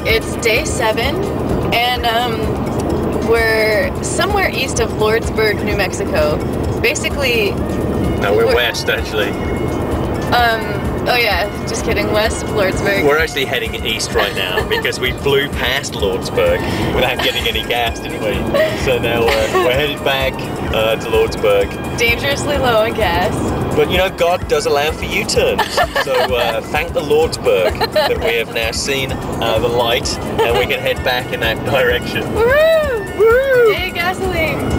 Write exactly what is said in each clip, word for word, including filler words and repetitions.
It's day seven, and um, we're somewhere east of Lordsburg, New Mexico. Basically... No, we're, we're west, actually. Um, oh yeah, just kidding, west of Lordsburg. We're actually heading east right now because we flew past Lordsburg without getting any gas, didn't we? So now we're, we're headed back uh, to Lordsburg. Dangerously low on gas. But you know, God does allow for U-turns. So uh, thank the Lordsburg that we have now seen uh, the light and we can head back in that direction. Woo! Woo! Yay, gasoline!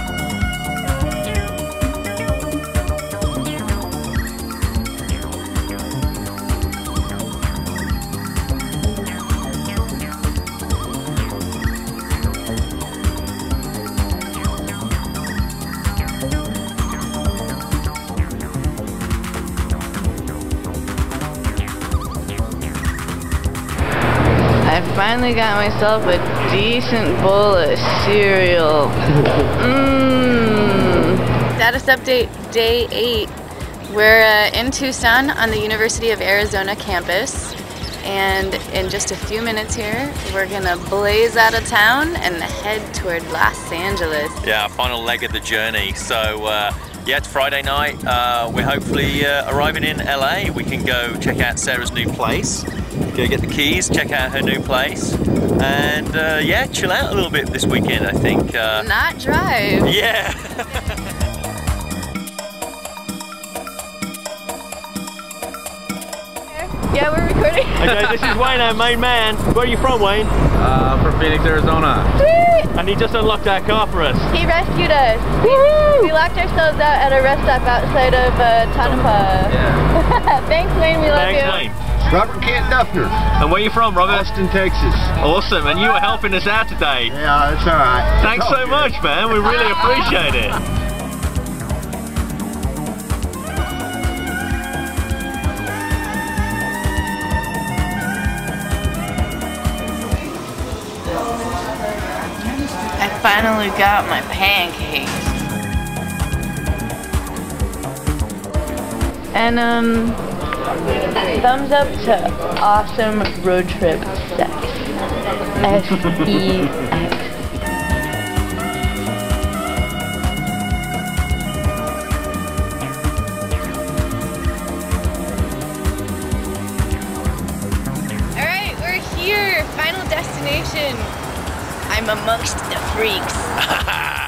I finally got myself a decent bowl of cereal. Mmm. Status update day eight. We're uh, in Tucson on the University of Arizona campus. And in just a few minutes here, we're gonna blaze out of town and head toward Los Angeles. Yeah, our final leg of the journey. So uh, yeah, it's Friday night. Uh, we're hopefully uh, arriving in L A. We can go check out Sarah's new place. Go get the keys, check out her new place, and uh, yeah, chill out a little bit this weekend, I think. Uh, Not drive. Yeah. Yeah, we're recording. Okay, this is Wayne, our main man. Where are you from, Wayne? Uh, from Phoenix, Arizona. Sweet. And he just unlocked our car for us. He rescued us. We, we locked ourselves out at a rest stop outside of uh, Tonopah. Yeah. Thanks, Wayne. We love Thanks, you. Wayne. Robert Kent Duffner. And where are you from, Robert? Austin, Texas. Awesome, and you were helping us out today. Yeah, that's all right. Thanks so much, man. We really appreciate it. I finally got my pancakes. And um, thumbs up to awesome road trip sex. S E X. Alright, we're here. Final destination. I'm amongst the freaks.